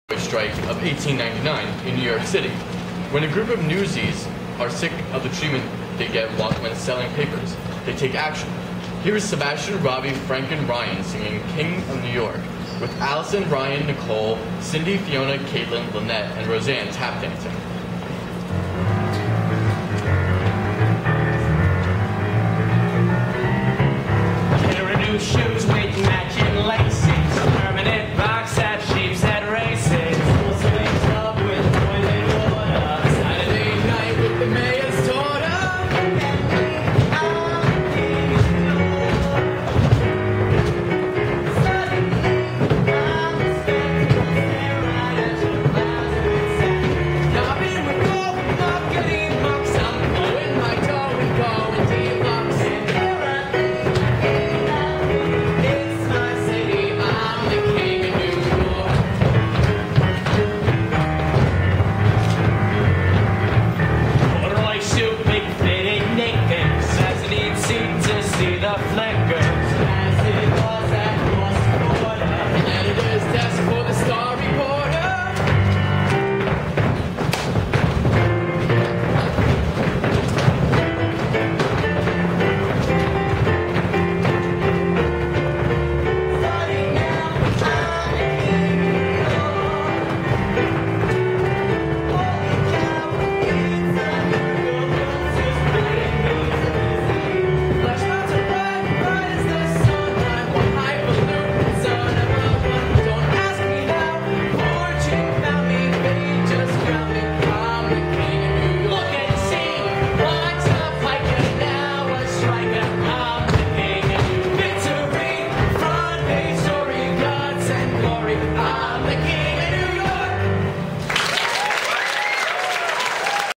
strike of 1899 in New York City, when a group of newsies are sick of the treatment they get when selling papers. They take action. Here is Sebastian, Robbie, Frank, and Ryan singing King of New York, with Allison, Ryan, Nicole, Cindy, Fiona, Caitlin, Lynette, and Roseanne tap dancing. Pair of new shoes with matching laces, permanent